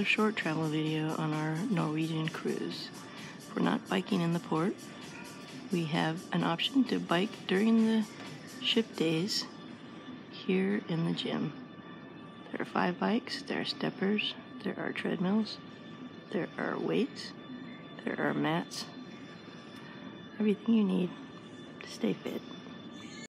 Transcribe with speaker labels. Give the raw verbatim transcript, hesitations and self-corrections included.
Speaker 1: short travel video on our Norwegian cruise. If we're not biking in the port, we have an option to bike during the ship days here in the gym. There are five bikes, there are steppers, there are treadmills, there are weights, there are mats, everything you need to stay fit.